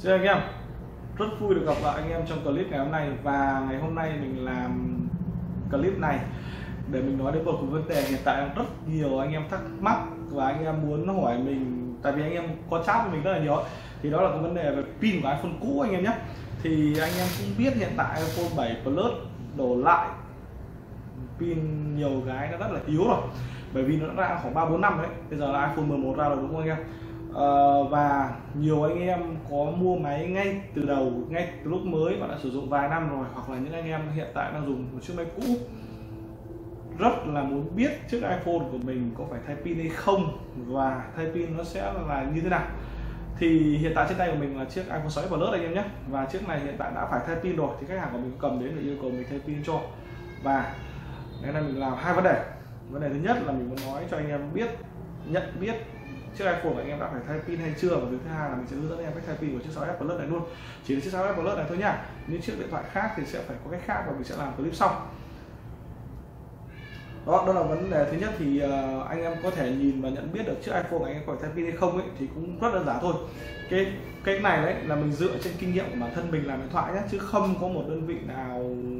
Xin anh em, rất vui được gặp lại anh em trong clip ngày hôm nay. Và ngày hôm nay mình làm clip này để mình nói đến một cái vấn đề hiện tại rất nhiều anh em thắc mắc và anh em muốn hỏi mình, tại vì anh em có chat với mình rất là nhiều, thì đó là cái vấn đề về pin của iPhone cũ anh em nhé. Thì anh em cũng biết hiện tại iPhone 7 Plus đổ lại pin nhiều cái nó rất là yếu rồi, bởi vì nó đã ra khoảng 3-4 năm đấy, bây giờ là iPhone 11 ra rồi đúng không anh em? Và nhiều anh em có mua máy ngay từ đầu, ngay từ lúc mới và đã sử dụng vài năm rồi, hoặc là những anh em hiện tại đang dùng một chiếc máy cũ rất là muốn biết chiếc iPhone của mình có phải thay pin hay không và thay pin nó sẽ là như thế nào. Thì hiện tại trên tay của mình là chiếc iPhone 6 Plus anh em nhé, và chiếc này hiện tại đã phải thay pin rồi, thì khách hàng của mình cầm đến để yêu cầu mình thay pin cho. Và ngày nay mình làm hai vấn đề. Vấn đề thứ nhất là mình muốn nói cho anh em biết, nhận biết chiếc iPhone của anh em đã phải thay pin hay chưa, và thứ hai là mình sẽ hướng dẫn anh em cách thay pin của chiếc 6S Plus này luôn. Chỉ là chiếc 6S Plus này thôi nhá, những chiếc điện thoại khác thì sẽ phải có cách khác và mình sẽ làm clip sau. Đó là vấn đề thứ nhất. Thì anh em có thể nhìn và nhận biết được chiếc iPhone của anh em có phải thay pin hay không ấy, thì cũng rất đơn giản thôi. Cái này đấy là mình dựa trên kinh nghiệm của bản thân mình làm điện thoại nhé, chứ không có một đơn vị nào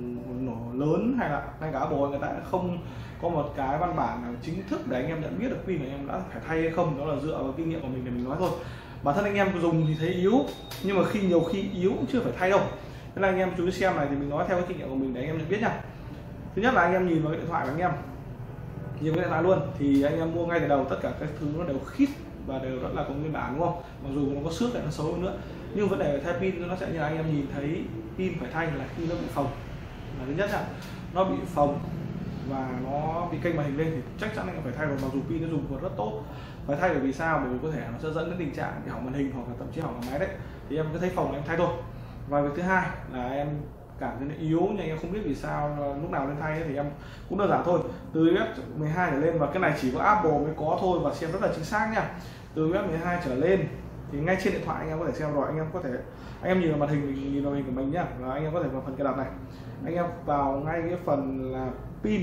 nổ lớn hay là ngay cả Apple người ta không có một cái văn bản nào chính thức để anh em nhận biết được pin của anh em đã phải thay hay không. Đó là dựa vào kinh nghiệm của mình để mình nói thôi. Bản thân anh em dùng thì thấy yếu, nhưng mà nhiều khi yếu cũng chưa phải thay đâu. Thế là anh em chú ý xem này, thì mình nói theo cái kinh nghiệm của mình để anh em nhận biết nha. Thứ nhất là anh em nhìn vào cái điện thoại của anh em, nhìn cái điện thoại luôn, thì anh em mua ngay từ đầu tất cả các thứ nó đều khít và đều rất là có nguyên bản đúng không? Mặc dù nó có xước lại nó xấu hơn nữa, nhưng vấn đề thay pin nó sẽ như là anh em nhìn thấy pin phải thay là khi nó bị phồng là thứ nhất ạ. Nó bị phồng và nó bị kênh màn hình lên thì chắc chắn anh em phải thay rồi, mặc dù pin nó dùng còn rất tốt. Phải thay bởi vì sao? Bởi vì có thể nó sẽ dẫn đến tình trạng bị hỏng màn hình hoặc là thậm chí hỏng máy đấy, thì em cứ thấy phồng em thay thôi. Và việc thứ hai là em cảm thấy nó yếu nhưng anh em không biết vì sao lúc nào lên thay ấy, thì em cũng đơn giản thôi, từ iOS 12 trở lên, và cái này chỉ có Apple mới có thôi và xem rất là chính xác nha. Từ iOS 12 trở lên thì ngay trên điện thoại anh em có thể xem rồi. Anh em có thể, anh em nhìn vào màn hình, mình nhìn vào hình của mình nhá, và anh em có thể vào phần cài đặt này, anh em vào ngay cái phần là pin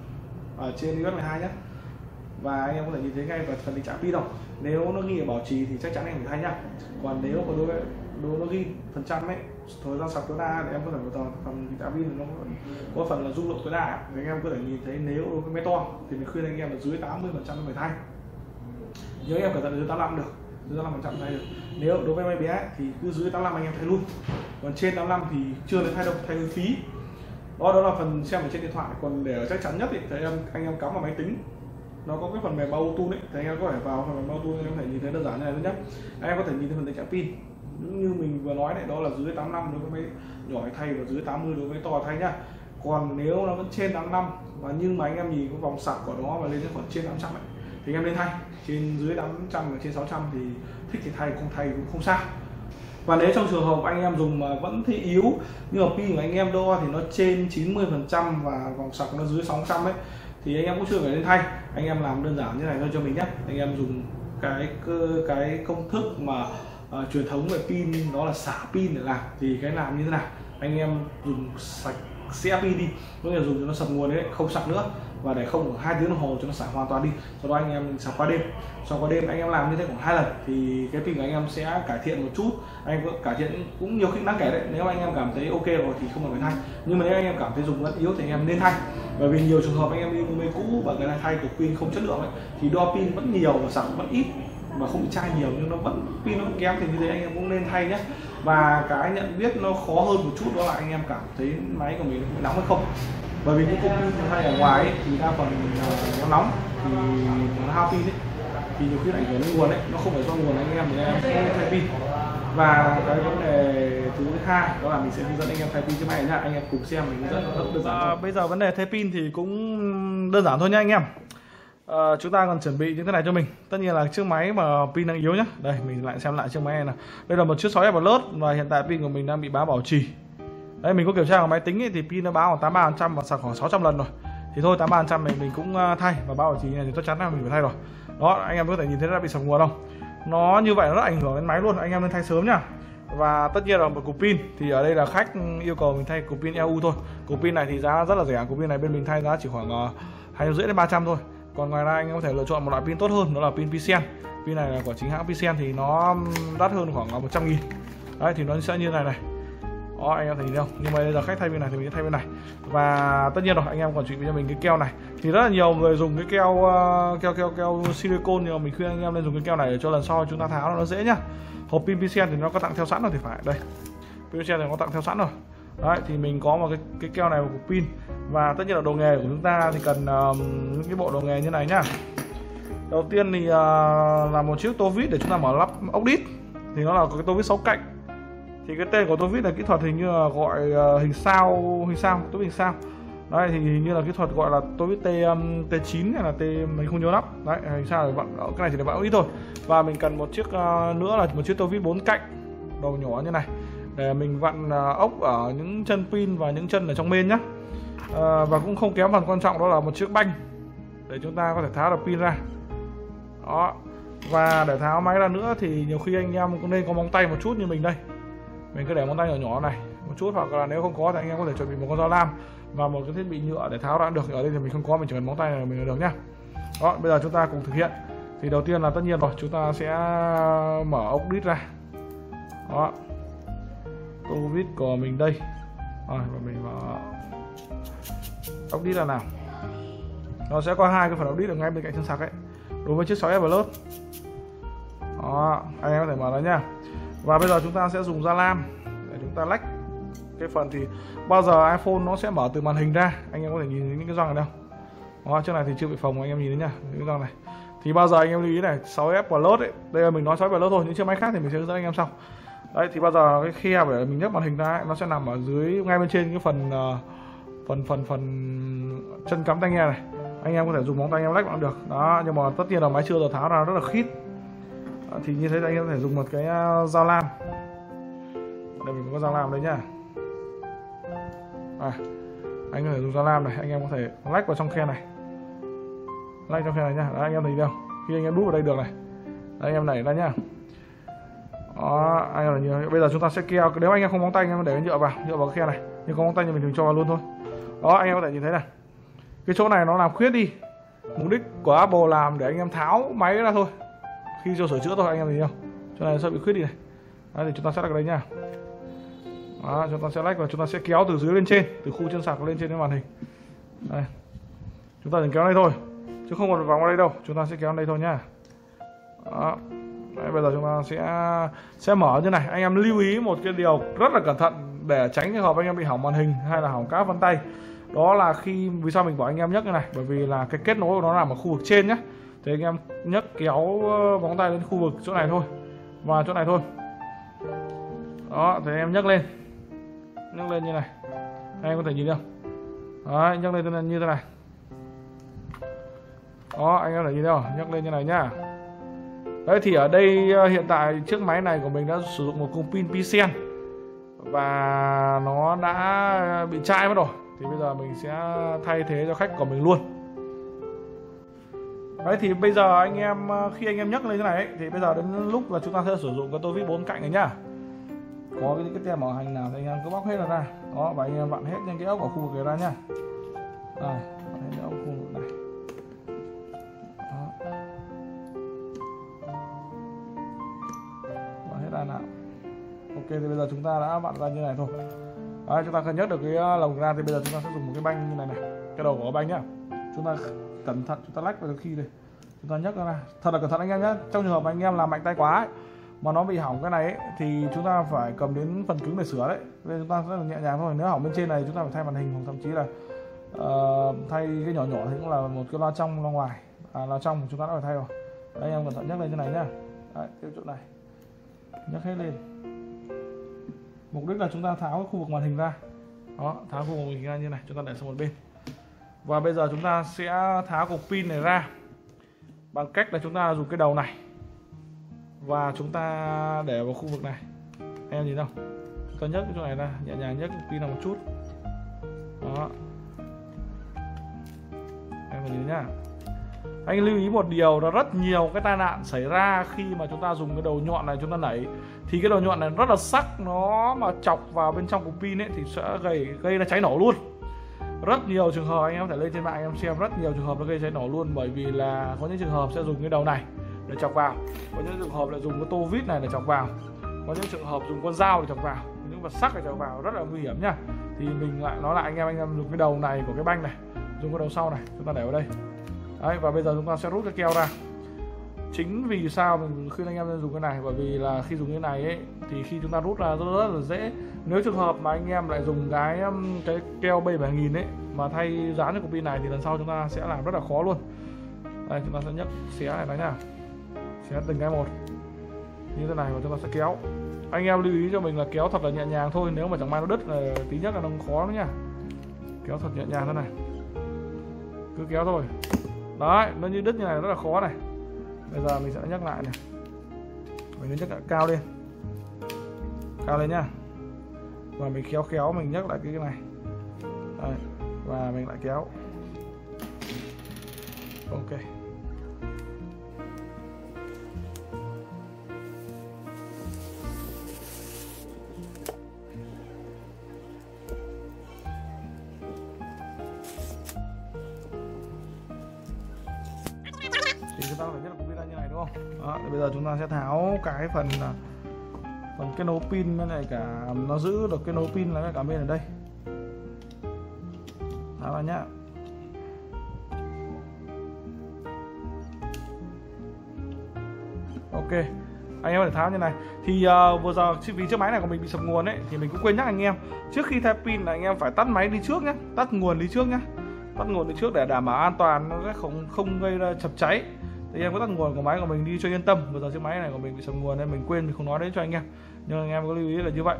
ở trên iOS 12 nhé, và anh em có thể nhìn thấy ngay vào phần tình trạng pin không. Nếu nó ghi ở bảo trì thì chắc chắn anh em phải thay nhá. Còn nếu có nó ghi phần trăm ấy, thời gian sạc tối đa, thì em có thể vào phần tình trạng pin nó có phần là dung lượng tối đa, thì anh em có thể nhìn thấy. Nếu đối với máy to thì mình khuyên anh em là dưới 80% phải thay. Nếu anh em cẩn thận dưới 85 được, dưới 85% thay được. Nếu đối với máy bé thì cứ dưới 85 anh em thay luôn, còn trên 85 thì chưa đến thay đâu, thay hơi phí. Đó là phần xem ở trên điện thoại. Còn để ở chắc chắn nhất thì anh em cắm vào máy tính, nó có cái phần mềm auto đấy, thì anh em có thể vào phần mềm auto, anh em có thể nhìn thấy đơn giản như này thứ nhất. Anh em có thể nhìn thấy phần tình trạng pin như mình vừa nói này, đó là dưới 85 đối với máy nhỏ thay và dưới 80 đối với to thay nhá. Còn nếu nó vẫn trên 85 và nhưng mà anh em nhìn cái vòng sạc của nó và lên đến khoảng trên 500 ấy, thì anh em nên thay. Trên dưới 800 và trên 600 thì thích thì thay, không thay cũng không sao. Và nếu trong trường hợp anh em dùng mà vẫn thấy yếu, nhưng mà pin của anh em đo thì nó trên 90% và vòng sạc nó dưới 600 ấy, thì anh em cũng chưa phải nên thay. Anh em làm đơn giản như này thôi cho mình nhé. Anh em dùng cái công thức mà truyền thống về pin, đó là xả pin để làm. Thì cái làm như thế nào? Anh em dùng sạch sẽ pin đi, có nghĩa là dùng cho nó sập nguồn đấy, không sạc nữa, và để không khoảng 2 tiếng đồng hồ cho nó xả hoàn toàn đi. Sau đó anh em sạc qua đêm. Sau qua đêm anh em làm như thế khoảng 2 lần thì cái pin của anh em sẽ cải thiện một chút. Anh em cải thiện cũng nhiều khi đáng kể đấy. Nếu anh em cảm thấy ok rồi thì không cần phải thay, nhưng mà nếu anh em cảm thấy dùng vẫn yếu thì anh em nên thay. Bởi vì nhiều trường hợp anh em đi mua máy cũ và người ta thay của pin không chất lượng ấy, thì đo pin vẫn nhiều và sạc vẫn ít và không bị chai nhiều, nhưng nó vẫn pin nó vẫn kém, thì như thế anh em cũng nên thay nhé. Và cái nhận biết nó khó hơn một chút, đó là anh em cảm thấy máy của mình nó nóng hay không. Bởi vì những cục pin thay ở ngoài ấy, thì đa phần nó nóng thì nó hao pin ấy, thì nhiều khi ảnh hưởng đến nguồn ấy, nó không phải do nguồn anh em thì anh em không thay pin. Và cái vấn đề thứ hai đó là mình sẽ hướng dẫn anh em thay pin chiếc máy này nhá. Anh em cùng xem mình hướng dẫn rất đơn giản. Bây giờ vấn đề thay pin thì cũng đơn giản thôi nhá anh em. Chúng ta còn chuẩn bị những cái này cho mình. Tất nhiên là chiếc máy mà pin đang yếu nhá. Đây mình lại xem lại chiếc máy này nào. Đây là một chiếc 6S Plus và hiện tại pin của mình đang bị báo bảo trì. Đây mình có kiểm tra vào máy tính ấy, thì pin nó báo khoảng 83% và sạc khoảng 600 lần rồi. Thì thôi 83% này mình cũng thay, và báo bảo trì này thì chắc chắn là mình phải thay rồi. Đó, anh em có thể nhìn thấy nó đã bị sập nguồn không? Nó như vậy nó rất ảnh hưởng đến máy luôn, anh em nên thay sớm nhá. Và tất nhiên là một cục pin thì ở đây là khách yêu cầu mình thay cục pin EU thôi. Cục pin này thì giá rất là rẻ, cục pin này bên mình thay giá chỉ khoảng 250 đến 300 thôi. Còn ngoài ra anh em có thể lựa chọn một loại pin tốt hơn, đó là pin PCN. Pin này là của chính hãng PCN thì nó đắt hơn khoảng 100.000. Đấy thì nó sẽ như này này. Đó, anh em thấy không? Nhưng mà bây giờ khách thay bên này thì mình sẽ thay bên này. Và tất nhiên rồi, anh em còn chuẩn bị cho mình cái keo này. Thì rất là nhiều người dùng cái keo silicone, nhưng mà mình khuyên anh em nên dùng cái keo này để cho lần sau chúng ta tháo nó dễ nhá. Hộp pin PCN thì nó có tặng theo sẵn rồi thì phải. Đây. PCN thì nó tặng theo sẵn rồi. Đấy thì mình có một cái keo này của pin. Và tất nhiên là đồ nghề của chúng ta thì cần những cái bộ đồ nghề như này nhá. Đầu tiên thì là một chiếc tô vít để chúng ta mở lắp ốc đít. Thì nó là cái tô vít 6 cạnh. Thì cái tên của tô vít là kỹ thuật hình như là gọi hình sao, tô vít hình sao. Đấy thì hình như là kỹ thuật gọi là tô vít T9 hay là T, mình không nhớ lắm. Đấy, hình sao để vặn, cái này chỉ để vặn ốc đít thôi. Và mình cần một chiếc nữa là một chiếc tô vít 4 cạnh đầu nhỏ như này để mình vặn ốc ở những chân pin và những chân ở trong bên nhá. Và cũng không kém phần quan trọng đó là một chiếc banh để chúng ta có thể tháo được pin ra. Đó. Và để tháo máy ra nữa thì nhiều khi anh em cũng nên có móng tay một chút như mình đây. Mình cứ để móng tay nhỏ nhỏ này một chút, hoặc là nếu không có thì anh em có thể chuẩn bị một con dao lam và một cái thiết bị nhựa để tháo ra được. Ở đây thì mình không có, mình chỉ cần móng tay này mình được nhá. Đó, bây giờ chúng ta cùng thực hiện. Thì đầu tiên là tất nhiên rồi, chúng ta sẽ mở ốc đít ra. Đó. Tô vít của mình đây. Rồi, và mình mở ốc đít ra nào. Nó sẽ có hai cái phần ốc đít ở ngay bên cạnh chân sạc ấy. Đối với chiếc 6S Plus. Đó, anh em có thể mở ra nhá. Và bây giờ chúng ta sẽ dùng da lam để chúng ta lách cái phần. Thì bao giờ iPhone nó sẽ mở từ màn hình ra, anh em có thể nhìn những cái răng này đâu. Đó, trước này thì chưa bị phồng, anh em nhìn thấy nhá, những cái răng này. Thì bao giờ anh em lưu ý này, 6S Plus ấy, đây là mình nói 6S Plus thôi, những chiếc máy khác thì mình sẽ hướng dẫn anh em sau. Đấy thì bao giờ cái khe để mình nhấc màn hình ra ấy, nó sẽ nằm ở dưới ngay bên trên cái phần chân cắm tai nghe này. Anh em có thể dùng móng tay anh em lách cũng được. Đó, nhưng mà tất nhiên là máy chưa được tháo ra rất là khít. Đó, thì như thế anh em có thể dùng một cái dao lam. Đây mình có dao lam đây nhá. Anh có thể dùng dao lam này, anh em có thể lách vào trong khe này. Lách trong khe này nhá. Đấy, anh em thấy không? Khi anh em đút vào đây được này. Đấy, anh em đẩy ra nhá. Đó, anh em là như bây giờ chúng ta sẽ keo. Nếu anh em không móng tay anh em để nhựa vào khe này. Nhưng có móng tay thì mình thường cho vào luôn thôi. Đó, anh em có thể nhìn thấy này. Cái chỗ này nó làm khuyết đi. Mục đích của Apple làm để anh em tháo máy ra thôi. Khi cho sửa chữa thôi, anh em thấy không? Chỗ này sẽ bị khuyết đi này. Đấy, thì chúng ta sẽ lách ở đây nhá. Đó, chúng ta sẽ lách và chúng ta sẽ kéo từ dưới lên trên, từ khu chân sạc lên trên đến màn hình. Đây. Chúng ta chỉ kéo đây thôi, chứ không còn vòng vào đây đâu. Chúng ta sẽ kéo đây thôi nhá. Đó. Đấy, bây giờ chúng ta sẽ mở như này. Anh em lưu ý một cái điều rất là cẩn thận để tránh trường hợp anh em bị hỏng màn hình hay là hỏng các vân tay. Đó là vì sao mình bảo anh em nhấc như này, bởi vì là cái kết nối của nó nằm ở khu vực trên nhá. Thì anh em nhấc kéo móng tay lên khu vực chỗ này thôi và chỗ này thôi. Đó, thì anh em nhấc lên như này, anh em có thể nhìn thấy không? Đấy, nhấc lên như thế này. Đó, anh em có thể nhìn thấy không? Nhấc lên như này nhá. Đấy thì ở đây hiện tại chiếc máy này của mình đã sử dụng một cục pin PCN và nó đã bị chai mất rồi. Thì bây giờ mình sẽ thay thế cho khách của mình luôn. Đấy thì bây giờ anh em khi anh em nhấc lên thế này ấy, thì bây giờ đến lúc là chúng ta sẽ sử dụng cái tô vít 4 cạnh này nhá. Có cái tem bảo hành nào thì anh em cứ bóc hết ra. Đó, và anh em vặn hết những cái ốc ở khu vực này ra nhá. Đây, vặn hết ốc khu vực này. Đó. Vặn hết ra nào. Ok, thì bây giờ chúng ta đã vặn ra như này thôi. Đấy, chúng ta cần nhấc được cái lồng ra thì bây giờ chúng ta sẽ dùng một cái banh như này này. Cái đầu của banh nhá. Chúng ta cẩn thận, chúng ta lách vào khi đây. Chúng ta nhấc ra. Thật là cẩn thận anh em nhé. Trong trường hợp anh em làm mạnh tay quá ấy, mà nó bị hỏng cái này ấy, thì chúng ta phải cầm đến phần cứng để sửa đấy. Nên chúng ta rất là nhẹ nhàng thôi. Nếu hỏng bên trên này chúng ta phải thay màn hình, hoặc thậm chí là thay cái nhỏ nhỏ thì cũng là một cái loa trong loa ngoài. Loa trong chúng ta đã phải thay rồi. Đấy, anh em cẩn thận nhấc lên như này nhá. Đấy, cái chỗ này nhấc hết lên. Mục đích là chúng ta tháo cái khu vực màn hình ra. Đó, tháo khu vực màn hình ra như này, chúng ta để sang một bên. Và bây giờ chúng ta sẽ tháo cục pin này ra bằng cách là chúng ta dùng cái đầu này và chúng ta để vào khu vực này. Anh em nhìn không? Chúng ta nhấc cái chỗ này ra, nhẹ nhàng nhấc pin ra một chút. Đó. Em nhìn nhá. Anh lưu ý một điều là rất nhiều cái tai nạn xảy ra khi mà chúng ta dùng cái đầu nhọn này chúng ta nảy. Thì cái đầu nhọn này rất là sắc, nó mà chọc vào bên trong cục pin ấy thì sẽ gây ra cháy nổ luôn. Rất nhiều trường hợp anh em có thể lên trên mạng em xem, rất nhiều trường hợp nó gây cháy nổ luôn. Bởi vì là có những trường hợp sẽ dùng cái đầu này để chọc vào, có những trường hợp là dùng cái tô vít này để chọc vào. có những trường hợp dùng con dao để chọc vào, những vật sắc để chọc vào rất là nguy hiểm nhá. Thì mình lại nói lại anh em dùng cái đầu này của cái banh này, dùng cái đầu sau này chúng ta để vào đây. Đấy, và bây giờ chúng ta sẽ rút cái keo ra. Chính vì sao mình khuyên anh em nên dùng cái này, bởi vì là khi dùng cái này ấy, thì khi chúng ta rút ra rất là dễ. Nếu trường hợp mà anh em lại dùng cái keo B7000 ấy mà thay dán cho cục pin này thì lần sau chúng ta sẽ làm rất là khó luôn. Đây, chúng ta sẽ nhấc xé này đấy nha, xé từng cái một như thế này và chúng ta sẽ kéo. Anh em lưu ý cho mình là kéo thật là nhẹ nhàng thôi, nếu mà chẳng may nó đứt là tí nhất là nó khó lắm nhá. Kéo thật nhẹ nhàng thế này, cứ kéo thôi. Đấy, nó như đứt như này rất là khó này. Bây giờ mình sẽ nhấc lại này, mình nhấc cao lên nhá, và mình khéo mình nhấc lại cái này. Đây, và mình lại kéo. Ok. Thì chúng ta phải biết là cục pin là như này đúng không? Đó, bây giờ chúng ta sẽ tháo cái phần cái nối pin bên này, cả nó giữ được cái nối pin là cả bên ở đây. Tháo ra nhá. Ok, anh em có thể tháo như này. Thì vừa giờ vì chiếc máy này của mình bị sập nguồn ấy, thì mình cũng quên nhắc anh em, trước khi thay pin là anh em phải tắt máy đi trước nhé, tắt nguồn đi trước nhé, tắt nguồn đi trước để đảm bảo an toàn, nó sẽ không gây ra chập cháy. Thì em có tắt nguồn của máy của mình đi cho yên tâm. Vừa giờ chiếc máy này của mình bị sập nguồn nên mình quên, mình không nói đến cho anh em, nhưng anh em có lưu ý là như vậy.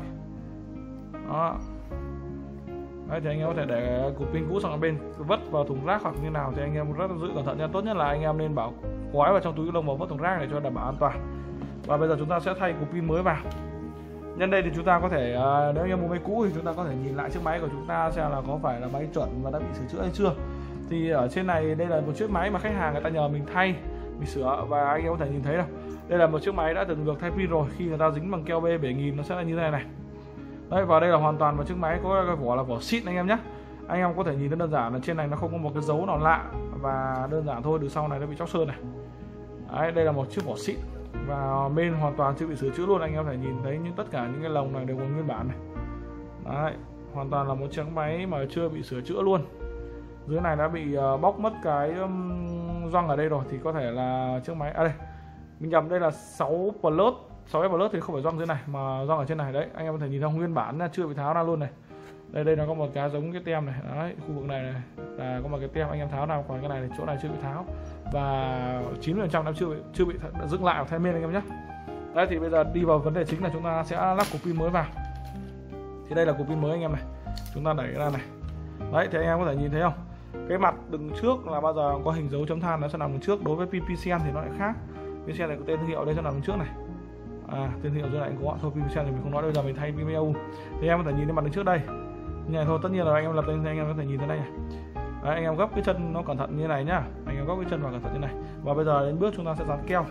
Đó. Đấy, thì anh em có thể để cục pin cũ sang ở bên, vứt vào thùng rác hoặc như nào thì anh em rất là giữ cẩn thận nha. Tốt nhất là anh em nên bảo gói vào trong túi lông và vứt thùng rác để cho đảm bảo an toàn. Và bây giờ chúng ta sẽ thay cục pin mới vào. Nhân đây thì chúng ta có thể, nếu anh em mua máy cũ thì chúng ta có thể nhìn lại chiếc máy của chúng ta xem là có phải là máy chuẩn và đã bị sửa chữa hay chưa. Thì ở trên này đây là một chiếc máy mà khách hàng người ta nhờ mình thay, mình sửa, và anh em có thể nhìn thấy đâu, đây là một chiếc máy đã từng được thay pin rồi. Khi người ta dính bằng keo B7000 nó sẽ là như thế này này. Đấy, và đây là hoàn toàn một chiếc máy có cái vỏ là vỏ xịn anh em nhé. Anh em có thể nhìn thấy đơn giản là trên này nó không có một cái dấu nào lạ, và đơn giản thôi, từ sau này nó bị chóc sơn này. Đấy, đây là một chiếc vỏ xịn và bên hoàn toàn chưa bị sửa chữa luôn. Anh em có thể nhìn thấy tất cả những cái lồng này đều còn nguyên bản này. Đấy, hoàn toàn là một chiếc máy mà chưa bị sửa chữa luôn. Dưới này đã bị bóc mất cái gioăng ở đây rồi, thì có thể là chiếc máy đây mình nhầm, đây là 6 Plus 6S Plus thì không phải gioăng dưới này mà gioăng ở trên này. Đấy, anh em có thể nhìn thấy nguyên bản là chưa bị tháo ra luôn này. Đây nó có một cái giống cái tem này. Đấy, khu vực này là có một cái tem anh em tháo ra, còn cái này chỗ này chưa bị tháo, và 90% nó chưa bị dựng lại hoặc thay men anh em nhé. Đấy, thì bây giờ đi vào vấn đề chính là chúng ta sẽ lắp cục pin mới vào. Thì đây là cục pin mới anh em này, chúng ta đẩy ra này. Đấy, thì anh em có thể nhìn thấy không, cái mặt đằng trước là bao giờ có hình dấu chấm than nó sẽ nằm đằng trước. Đối với pin PCN thì nó lại khác. PCN này có tên thương hiệu đây sẽ nằm đằng trước này. Tên hiệu dưới này anh có thôi, pin PCN thì mình không nói, bây giờ mình thay pin EU. Thì em có thể nhìn thấy mặt đằng trước đây như này thôi. Tất nhiên là anh em lập lên thì anh em có thể nhìn thấy đây này. Đấy, anh em gấp cái chân nó cẩn thận như này nhá, anh em gấp cái chân vào cẩn thận như này. Và bây giờ đến bước chúng ta sẽ dán keo.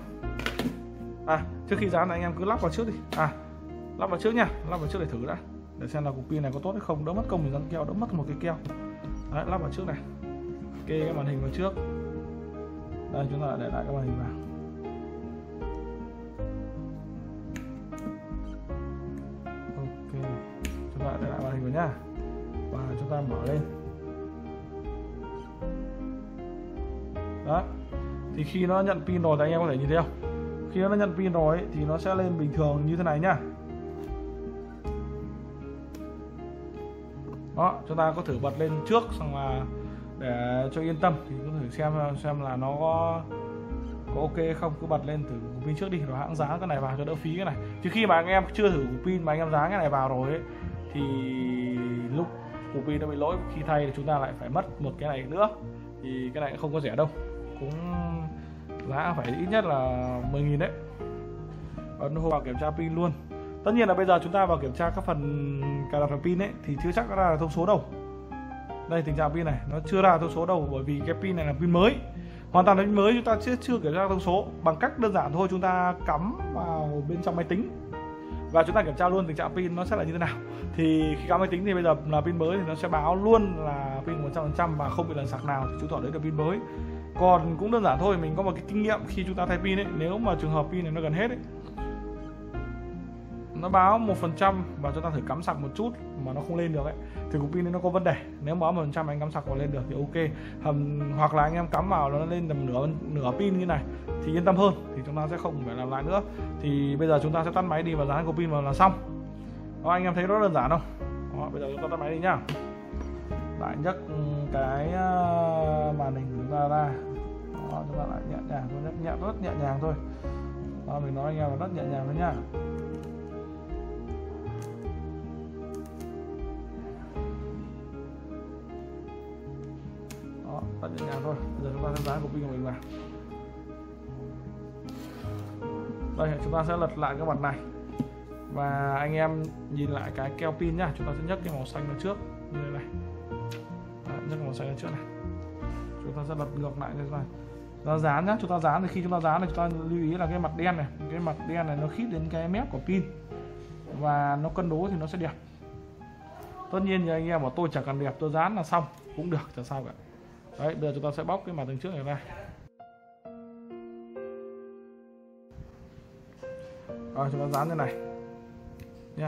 Trước khi dán anh em cứ lắp vào trước đi. Lắp vào trước nha, lắp vào trước để thử đã, để xem là cục pin này có tốt hay không, đỡ mất công mình dán keo, đỡ mất một cái keo. Đấy, lắp vào trước này, kê cái màn hình vào trước. Đây, chúng ta để lại cái màn hình vào. Ok, chúng ta để lại màn hình vào nhá, và chúng ta mở lên. Đó, thì khi nó nhận pin rồi thì anh em có thể nhìn thấy không, khi nó nhận pin rồi ấy, thì nó sẽ lên bình thường như thế này nhá. Đó, chúng ta có thử bật lên trước xong là để cho yên tâm thì có thể xem là nó có ok hay không. Cứ bật lên thử cục pin trước đi, rồi hãng dán cái này vào cho đỡ phí cái này. Chứ khi mà anh em chưa thử cục pin mà anh em dán cái này vào rồi ấy, thì lúc cục pin nó bị lỗi, khi thay thì chúng ta lại phải mất một cái này nữa, thì cái này cũng không có rẻ đâu, cũng giá phải ít nhất là 10.000 đấy. Ấn vào kiểm tra pin luôn. Tất nhiên là bây giờ chúng ta vào kiểm tra các phần cài đặt pin ấy thì chưa chắc nó ra là thông số đâu. Đây, tình trạng pin này nó chưa ra thông số đâu, bởi vì cái pin này là pin mới, hoàn toàn là pin mới, chúng ta chưa kiểm tra thông số. Bằng cách đơn giản thôi, chúng ta cắm vào bên trong máy tính và chúng ta kiểm tra luôn tình trạng pin nó sẽ là như thế nào. Thì khi cắm máy tính thì bây giờ là pin mới thì nó sẽ báo luôn là pin 100% và không bị lần sạc nào, thì chứng tỏ đấy là pin mới. Còn cũng đơn giản thôi, mình có một cái kinh nghiệm khi chúng ta thay pin ấy, nếu mà trường hợp pin này nó gần hết ấy, nó báo 1% và chúng ta thử cắm sạc một chút mà nó không lên được ấy thì cục pin nó có vấn đề. Nếu báo 1% anh cắm sạc vào lên được thì ok. Hoặc là anh em cắm vào nó lên tầm nửa pin như này thì yên tâm hơn, thì chúng ta sẽ không phải làm lại nữa. Thì bây giờ chúng ta sẽ tắt máy đi và dán cục pin vào là xong. Đó, anh em thấy rất đơn giản không? Đó, bây giờ chúng ta tắt máy đi nhá. Lại nhấc cái màn hình của chúng ta ra. Đó, chúng ta lại nhẹ nhàng thôi, rất nhẹ nhàng thôi. Đó, mình nói anh em là rất nhẹ nhàng thôi nhá. Đó, rất nhẹ nhàng thôi. Bây giờ chúng ta sẽ dán cục pin của mình vào. Đây, chúng ta sẽ lật lại cái mặt này và anh em nhìn lại cái keo pin nhá. Chúng ta sẽ nhấc cái màu xanh lên trước như thế này. Đấy, nhấc cái màu xanh lên trước này. Chúng ta sẽ lật ngược lại như thế này. Chúng ta dán nhá. Chúng ta dán thì khi chúng ta dán thì chúng ta lưu ý là cái mặt đen này, cái mặt đen này nó khít đến cái mép của pin và nó cân đối thì nó sẽ đẹp. Tất nhiên thì anh em bảo tôi chẳng cần đẹp, tôi dán là xong cũng được, chẳng sao cả. Đấy, bây giờ chúng ta sẽ bóc cái mặt đằng trước này ra. Rồi, chúng ta dán như này nha.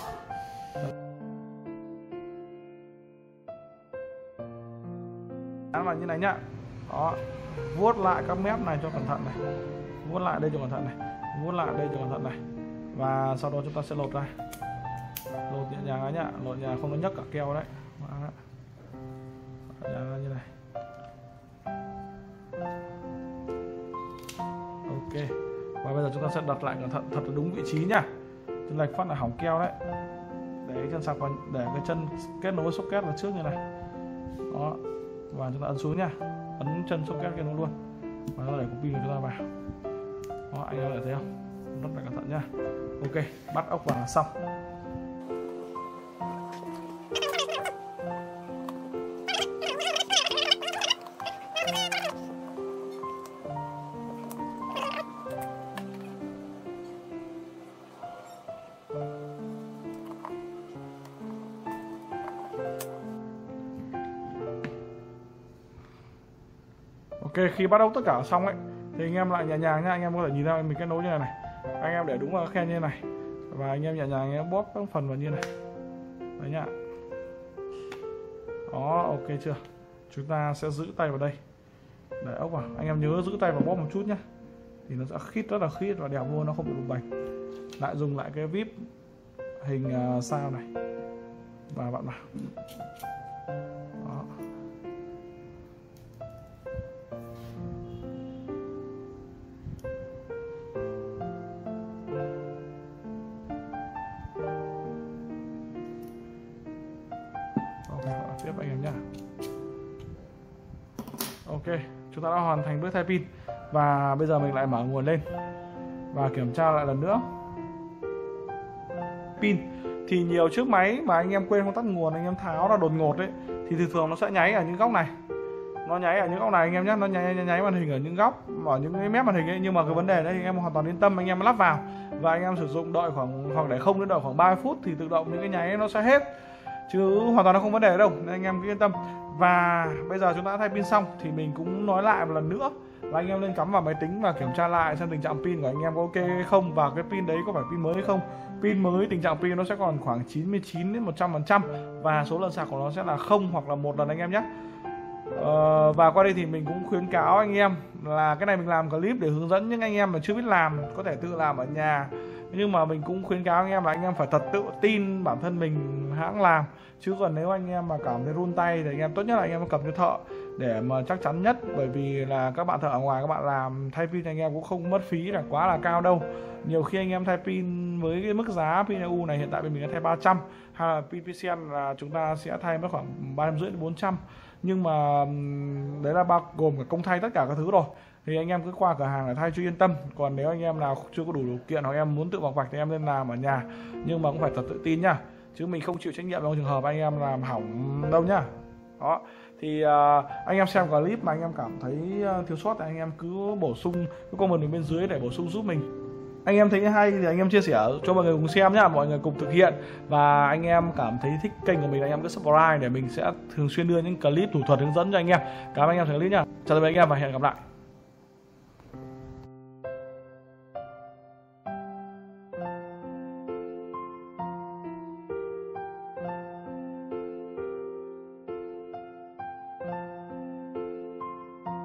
Dán vào như này nhá. Đó, vuốt lại các mép này cho cẩn thận này, vuốt lại đây cho cẩn thận này, vuốt lại đây cho cẩn thận này, và sau đó chúng ta sẽ lột ra, lột nhẹ nhàng nhá, lột nhẹ không nó nhấc cả keo đấy. Đó, như này. Ok, và bây giờ chúng ta sẽ đặt lại cẩn thận thật là đúng vị trí nhá. Chân lệch phát là hỏng keo đấy. Để cái chân sạc vào, để cái chân kết nối socket vào trước như này. Đó, và chúng ta ấn xuống nha, ấn chân socket kia nó luôn và nó để cục pin của chúng ta vào. Đó, anh em thấy không, rất là cẩn thận nhá. Ok, bắt ốc vào là xong. Ok, khi bắt đầu tất cả xong ấy thì anh em lại nhẹ nhàng nhá. Anh em có thể nhìn ra mình kết nối như này. Anh em để đúng vào khe như này và anh em nhẹ nhàng anh em bóp các phần vào như này. Đấy nhá. Đó, ok chưa? Chúng ta sẽ giữ tay vào đây để ốc vào. Anh em nhớ giữ tay vào bóp một chút nhá, thì nó sẽ khít, rất là khít và đẹp luôn, nó không bị bùng bềnh. Lại dùng lại cái vip hình sao này và bạn vào. Đó. Tiếp anh em nhá. Ok, chúng ta đã hoàn thành bước thay pin và bây giờ mình lại mở nguồn lên và kiểm tra lại lần nữa. Pin thì nhiều chiếc máy mà anh em quên không tắt nguồn, anh em tháo ra đột ngột đấy thì thường nó sẽ nháy ở những góc này. Nó nháy ở những góc này anh em nhé, nó nháy màn hình ở những góc, ở những cái mép màn hình ấy. Nhưng mà cái vấn đề đấy anh em hoàn toàn yên tâm, anh em lắp vào và anh em sử dụng đợi khoảng, hoặc để không đến đợi khoảng 30 phút thì tự động những cái nháy nó sẽ hết, chứ hoàn toàn nó không vấn đề đâu, nên anh em cứ yên tâm. Và bây giờ chúng ta đã thay pin xong thì mình cũng nói lại một lần nữa là anh em nên cắm vào máy tính và kiểm tra lại xem tình trạng pin của anh em có ok hay không, và cái pin đấy có phải pin mới hay không. Pin mới tình trạng pin nó sẽ còn khoảng 99 đến 100% và số lần sạc của nó sẽ là 0 hoặc là 1 lần anh em nhé. Và qua đây thì mình cũng khuyến cáo anh em là cái này mình làm clip để hướng dẫn những anh em mà chưa biết làm, có thể tự làm ở nhà, nhưng mà mình cũng khuyến cáo anh em là anh em phải thật tự tin bản thân mình hãng làm, chứ còn nếu anh em mà cảm thấy run tay thì anh em tốt nhất là anh em cầm cho thợ để mà chắc chắn nhất, bởi vì là các bạn thợ ở ngoài các bạn làm thay pin anh em cũng không mất phí là quá là cao đâu. Nhiều khi anh em thay pin với cái mức giá pin EU này hiện tại bên mình đã thay 300, hay là pin PCN là chúng ta sẽ thay mất khoảng 350 đến 400, nhưng mà đấy là bao gồm cả công thay tất cả các thứ rồi, thì anh em cứ qua cửa hàng để thay cho yên tâm. Còn nếu anh em nào chưa có đủ điều kiện hoặc em muốn tự bọc vạch thì em nên làm ở nhà, nhưng mà cũng phải thật tự tin nhá, chứ mình không chịu trách nhiệm trong trường hợp anh em làm hỏng đâu nhá. Đó thì anh em xem clip mà anh em cảm thấy thiếu sót thì anh em cứ bổ sung cái comment ở bên dưới để bổ sung giúp mình. Anh em thấy hay thì anh em chia sẻ cho mọi người cùng xem nhá, mọi người cùng thực hiện. Và anh em cảm thấy thích kênh của mình anh em cứ subscribe để mình sẽ thường xuyên đưa những clip thủ thuật hướng dẫn cho anh em. Cảm ơn anh em xem clip nhá. Chào tạm biệt anh em và hẹn gặp lại.